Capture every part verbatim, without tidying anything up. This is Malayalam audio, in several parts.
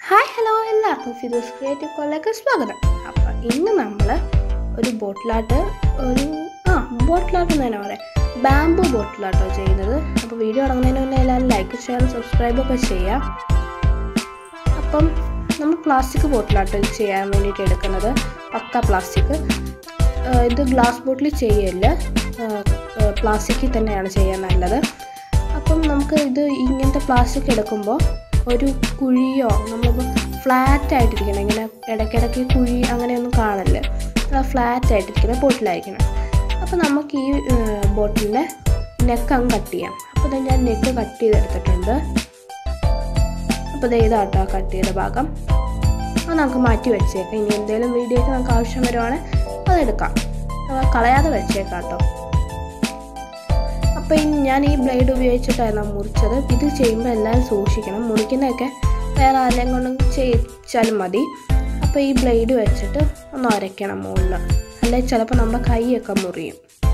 ഹായ് ഹലോ എല്ലാവർക്കും ഫിദൂസ് ക്രിയേറ്റീവ് കോളിലേക്ക് സ്വാഗതം. അപ്പോൾ ഇന്ന് നമ്മൾ ഒരു ബോട്ടിലാട്ട് ഒരു ആ ബോട്ടിലാട്ട് എന്ന് തന്നെ പറയാം, ബാംബു ബോട്ടിലാട്ടോ ചെയ്യുന്നത്. അപ്പോൾ വീഡിയോ തുടങ്ങുന്നതിന് മുന്നേ എല്ലാവരും ലൈക്ക് ഷെയർ സബ്സ്ക്രൈബൊക്കെ ചെയ്യാം. അപ്പം നമ്മൾ പ്ലാസ്റ്റിക് ബോട്ടിലാട്ട് ചെയ്യാൻ വേണ്ടിയിട്ട് എടുക്കുന്നത് പക്ക പ്ലാസ്റ്റിക്. ഇത് ഗ്ലാസ് ബോട്ടിൽ ചെയ്യല്ല, പ്ലാസ്റ്റിക്കിൽ തന്നെയാണ് ചെയ്യാൻ നല്ലത്. അപ്പം നമുക്ക് ഇത് ഇങ്ങനത്തെ പ്ലാസ്റ്റിക് എടുക്കുമ്പോൾ ഒരു കുഴിയോ നമ്മളിപ്പോൾ ഫ്ലാറ്റ് ആയിട്ടിരിക്കണം, ഇങ്ങനെ ഇടയ്ക്കിടയ്ക്ക് കുഴി അങ്ങനെയൊന്നും കാണില്ല, ഫ്ലാറ്റ് ആയിട്ടിരിക്കുന്ന ബോട്ടിലായിരിക്കണം. അപ്പോൾ നമുക്ക് ഈ ബോട്ടിലിൻ്റെ നെക്ക് അങ്ങ് കട്ട് ചെയ്യാം. അപ്പോൾ ഞാൻ നെക്ക് കട്ട് ചെയ്തെടുത്തിട്ടുണ്ട്. അപ്പോൾ ഇത് ഇതാട്ടോ കട്ട് ചെയ്ത ഭാഗം. അത് നമുക്ക് മാറ്റി വെച്ചേക്കാം. ഇനി എന്തെങ്കിലും വീഡിയോയ്ക്ക് നമുക്ക് ആവശ്യം വരുവാണെങ്കിൽ അതെടുക്കാം, കളയാതെ വെച്ചേക്കാം കേട്ടോ. അപ്പോൾ ഞാൻ ഈ ബ്ലേഡ് ഉപയോഗിച്ചിട്ടായിരുന്നു മുറിച്ചത്. ഇത് ചെയ്യുമ്പോൾ എല്ലാവരും സൂക്ഷിക്കണം, മുറിക്കുന്നതൊക്കെ വേറെ ആരെയും കൊണ്ട് ചെയ്യിച്ചാലും മതി. അപ്പോൾ ഈ ബ്ലേഡ് വെച്ചിട്ട് ഒന്ന് ഉരയ്ക്കണം മുകളിൽ, അല്ലെങ്കിൽ ചിലപ്പോൾ നമ്മുടെ കൈയൊക്കെ മുറിയും.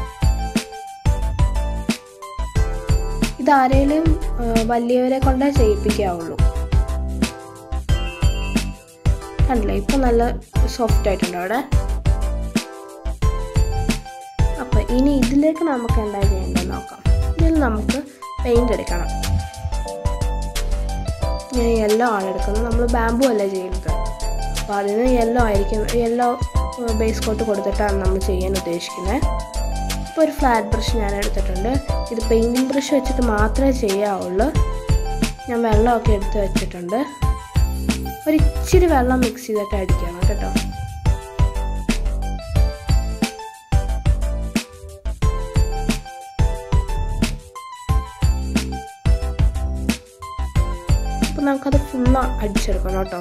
ഇതാരേലും വലിയവരെ കൊണ്ടേ ചെയ്യിപ്പിക്കാവുള്ളൂ. കണ്ടില്ലേ, ഇപ്പം നല്ല സോഫ്റ്റ് ആയിട്ടുണ്ട് അവിടെ. അപ്പോൾ ഇനി ഇതിലേക്ക് നമുക്ക് എന്താ ചെയ്യേണ്ടത് നോക്കാം. ഇതിൽ നമുക്ക് പെയിൻ്റ് എടുക്കണം. ഞാൻ യെല്ലോ ആണ് എടുക്കുന്നത്, നമ്മൾ ബാംബു അല്ല ചെയ്യുന്നത്. അപ്പോൾ അതിന് യെല്ലോ ആയിരിക്കും, യെല്ലോ ബേസ് കോട്ട് കൊടുത്തിട്ടാണ് നമ്മൾ ചെയ്യാൻ ഉദ്ദേശിക്കുന്നത്. ഇപ്പോൾ ഒരു ഫ്ലാറ്റ് ബ്രഷ് ഞാൻ എടുത്തിട്ടുണ്ട്. ഇത് പെയിൻറ്റിങ് ബ്രഷ് വെച്ചിട്ട് മാത്രമേ ചെയ്യാവുള്ളൂ. ഞാൻ വെള്ളമൊക്കെ എടുത്ത് വെച്ചിട്ടുണ്ട്. ഒരു ഇച്ചിരി വെള്ളം മിക്സ് ചെയ്തിട്ട് അടിക്കണം കേട്ടോ. അപ്പോൾ നമുക്കത് ഫുള്ള് അടിച്ചെടുക്കണം കേട്ടോ.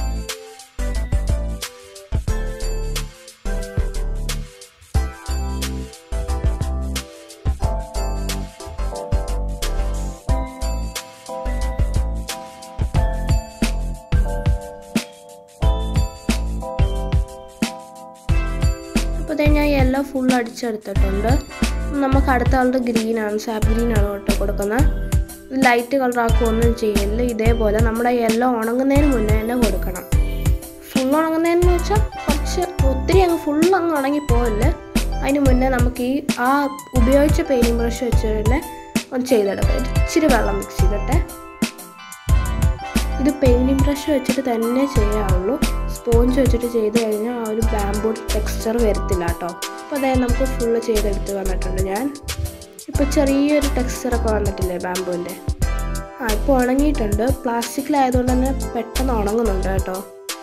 അപ്പോൾ ഞാൻ യെല്ലോ ഫുൾ അടിച്ചെടുത്തിട്ടുണ്ട്. നമുക്ക് അടുത്ത ആളുടെ ഗ്രീനാണ്, സാപ്പ് ഗ്രീനാണ് കേട്ടോ കൊടുക്കുന്നത്. ലൈറ്റ് കളറാക്കുകയൊന്നും ചെയ്യല്ല. ഇതേപോലെ നമ്മുടെ യെല്ലോ ഉണങ്ങുന്നതിന് മുന്നേ തന്നെ കൊടുക്കണം. ഫുൾ ഉണങ്ങുന്നതെന്ന് വെച്ചാൽ കുറച്ച് ഒത്തിരി അങ്ങ് ഫുൾ അങ്ങ് ഉണങ്ങി പോകല്ലേ, അതിന് മുന്നേ നമുക്ക് ഈ ആ ഉപയോഗിച്ച പെയിൻറ്റിങ് ബ്രഷ് വെച്ച് തന്നെ ഒന്ന് ചെയ്തെടുക്കാം. ഇച്ചിരി വെള്ളം മിക്സ് ചെയ്തിട്ട്. ഇത് പെയിൻറ്റിങ് ബ്രഷ് വെച്ചിട്ട് തന്നെ ചെയ്യാവുള്ളൂ. സ്പോഞ്ച് വെച്ചിട്ട് ചെയ്ത് കഴിഞ്ഞാൽ ആ ഒരു ബാംബൂ ടെക്സ്ചർ വരത്തില്ല കേട്ടോ. അപ്പോൾ അതായത് നമുക്ക് ഫുള്ള് ചെയ്തെടുത്ത് വന്നിട്ടുണ്ട് ഞാൻ. ഇപ്പോൾ ചെറിയൊരു ടെക്സ്ചറൊക്കെ വന്നിട്ടില്ലേ ബാംബുവിൻ്റെ. ആ ഇപ്പോൾ ഉണങ്ങിയിട്ടുണ്ട്. പ്ലാസ്റ്റിക്കിലായതുകൊണ്ട് തന്നെ പെട്ടെന്ന് ഉണങ്ങുന്നുണ്ട് കേട്ടോ.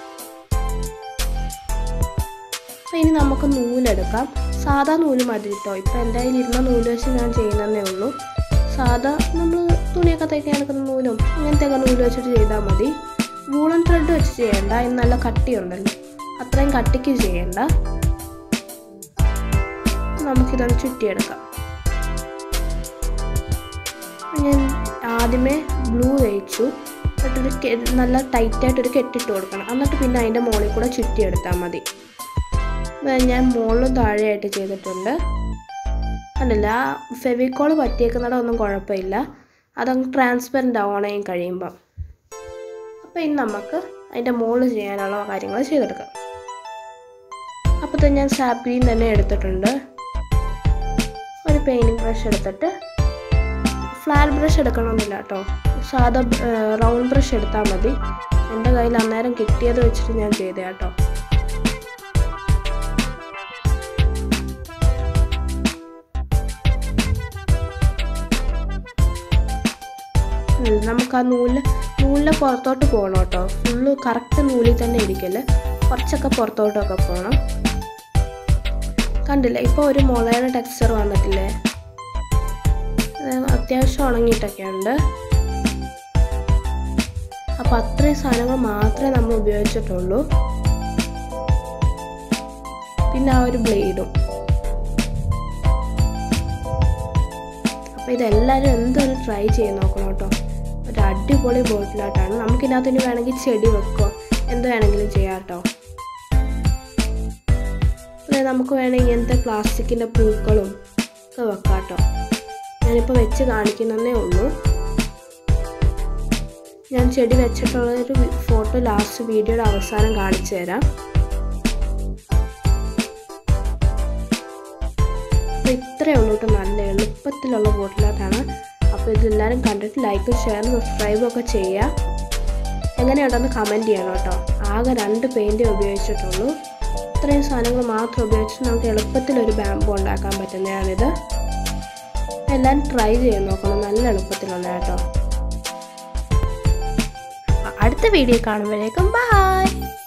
അപ്പോൾ ഇനി നമുക്ക് നൂലെടുക്കാം. സാധാ നൂല് മതി കേട്ടോ. ഇപ്പോൾ എൻ്റെ കയ്യിൽ ഇരുന്ന നൂല് വെച്ച് ഞാൻ ചെയ്യുന്നതേ ഉള്ളൂ. സാധാ നമ്മൾ തുണിയൊക്കെ തയ്ക്കാൻ എടുക്കുന്ന നൂലും അങ്ങനത്തെയൊക്കെ നൂല് വെച്ചിട്ട് ചെയ്താൽ മതി. വൂളൻ ത്രെഡ് വെച്ച് ചെയ്യേണ്ട, ഇന്ന് നല്ല കട്ടിയുണ്ടല്ലോ, അത്രയും കട്ടിക്ക് ചെയ്യേണ്ട. നമുക്കിതൊന്ന് ചുറ്റിയെടുക്കാം. ഞാൻ ആദ്യമേ ബ്ലൂ തയ്ച്ചു, എന്നിട്ടൊരു നല്ല ടൈറ്റായിട്ടൊരു കെട്ടിട്ട് കൊടുക്കണം. എന്നിട്ട് പിന്നെ അതിൻ്റെ മുകളിൽ കൂടെ ചുറ്റിയെടുത്താൽ മതി. ഞാൻ മുകളിലും താഴെയായിട്ട് ചെയ്തിട്ടുണ്ട്. കണ്ടില്ല, ആ ഫെവിക്കോൾ പറ്റിയേക്കുന്നിടം ഒന്നും കുഴപ്പമില്ല, അതങ്ങ് ട്രാൻസ്പെറൻ്റ് ആവണേയും കഴിയുമ്പം. അപ്പോൾ ഇനി നമുക്ക് അതിൻ്റെ മുകളിൽ ചെയ്യാനുള്ള കാര്യങ്ങൾ ചെയ്തെടുക്കാം. അപ്പോൾ തന്നെ ഞാൻ സാപ്പ് ഗ്രീൻ തന്നെ എടുത്തിട്ടുണ്ട്. ഒരു പെയിൻറ്റിങ് ബ്രഷ് എടുത്തിട്ട്, ഫ്ലാറ്റ് ബ്രഷ് എടുക്കണമെന്നില്ല കേട്ടോ, സാധാ റൗണ്ട് ബ്രഷ് എടുത്താൽ മതി. എൻ്റെ കയ്യിൽ അന്നേരം കിട്ടിയത് വെച്ചിട്ട് ഞാൻ ചെയ്തേ കേട്ടോ. നമുക്ക് ആ നൂല് നൂലിൻ്റെ പുറത്തോട്ട് പോകണം കേട്ടോ. ഫുള്ള് കറക്റ്റ് നൂലിൽ തന്നെ ഇരിക്കല്, കുറച്ചൊക്കെ പുറത്തോട്ടൊക്കെ പോകണം. കണ്ടില്ല, ഇപ്പോൾ ഒരു മുളയുടെ ടെക്സ്ചർ വന്നിട്ടില്ലേ, അത്യാവശ്യം ഉണങ്ങിയിട്ടൊക്കെ ഉണ്ട്. അപ്പോൾ അത്രയും സാധനങ്ങൾ മാത്രമേ നമ്മൾ ഉപയോഗിച്ചിട്ടുള്ളൂ. പിന്നെ ആ ഒരു ബ്ലേഡും. അപ്പോൾ ഇതെല്ലാവരും എന്തൊരു ട്രൈ ചെയ്ത് നോക്കണം കേട്ടോ. ഒരു അടിപൊളി ബോട്ടിലായിട്ടാണ്. നമുക്കിതിനകത്തിന് വേണമെങ്കിൽ ചെടി വെക്കുക, എന്ത് വേണമെങ്കിലും ചെയ്യാം കേട്ടോ. അതായത് നമുക്ക് വേണമെങ്കിൽ ഇങ്ങനത്തെ പ്ലാസ്റ്റിക്കിൻ്റെ പൂക്കളും ഒക്കെ വെക്കാം കേട്ടോ. ഞാനിപ്പോൾ വെച്ച് കാണിക്കുന്നതേ ഉള്ളൂ. ഞാൻ ചെടി വെച്ചിട്ടുള്ളൊരു ഫോട്ടോ ലാസ്റ്റ് വീഡിയോയുടെ അവസാനം കാണിച്ചു തരാം. അപ്പോൾ ഇത്രയേ ഉള്ളൂ കേട്ടോ, നല്ല എളുപ്പത്തിലുള്ള ബോട്ടിലാട്ടാണ്. അപ്പോൾ ഇതെല്ലാവരും കണ്ടിട്ട് ലൈക്കും ഷെയറും സബ്സ്ക്രൈബും ഒക്കെ ചെയ്യുക. എങ്ങനെയുണ്ടെന്ന് കമൻറ്റ് ചെയ്യണം കേട്ടോ. ആകെ രണ്ട് പെയിൻറ്റേ ഉപയോഗിച്ചിട്ടുള്ളൂ. ഇത്രയും സാധനങ്ങൾ മാത്രം ഉപയോഗിച്ചിട്ട് നമുക്ക് എളുപ്പത്തിലൊരു ബാമ്പു ഉണ്ടാക്കാൻ പറ്റുന്നതാണിത്. എല്ലാവരും ട്രൈ ചെയ്ത് നോക്കണം, നല്ല എളുപ്പത്തിലുള്ള കേട്ടോ. അടുത്ത വീഡിയോ കാണുമ്പോഴേക്കും ബൈ.